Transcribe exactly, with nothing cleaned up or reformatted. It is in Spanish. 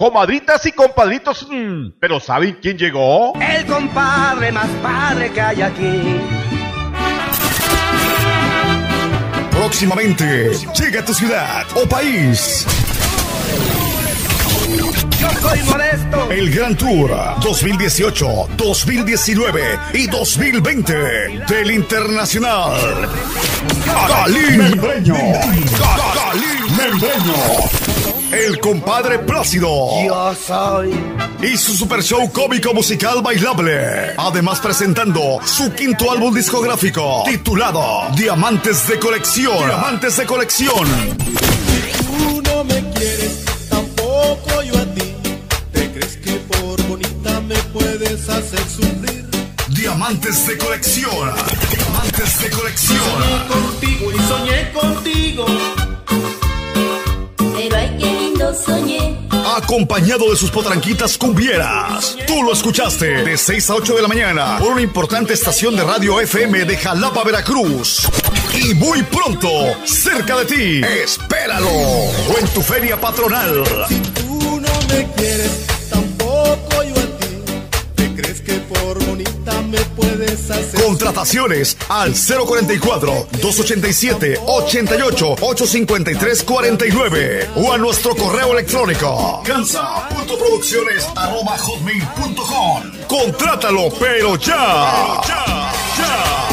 Comadritas y compadritos, mmm, ¿pero saben quién llegó? El compadre más padre que hay aquí. Próximamente llega a tu ciudad o país. Yo soy Modesto. El Gran Tour dos mil dieciocho, dos mil diecinueve y dos mil veinte del Internacional. Galín Membreño. Galín Membreño. El compadre Plácido. Yo soy. Y su super show cómico musical bailable. Además presentando su quinto álbum discográfico titulado Diamantes de Colección. Diamantes de Colección. Tú no me quieres, tampoco yo a ti. ¿Te crees que por bonita me puedes hacer sufrir? Diamantes de Colección. Diamantes de Colección. Soñé contigo y soñé contigo. Pero ay, qué lindo soñé. Acompañado de sus potranquitas cumbieras. Tú lo escuchaste de seis a ocho de la mañana por una importante estación de radio F M de Jalapa, Veracruz. Y muy pronto, cerca de ti, espéralo. O en tu feria patronal. Si tú no me quieres, tampoco yo a ti. ¿Te crees que por bonita me puedes hacer? Contrataciones al cero cuarenta y cuatro, dos ochenta y siete, ochenta y ocho, ochocientos cincuenta y tres cuarenta y nueve o a nuestro correo electrónico cansa punto producciones arroba hotmail punto com. Contrátalo, pero ya, pero ya, ya.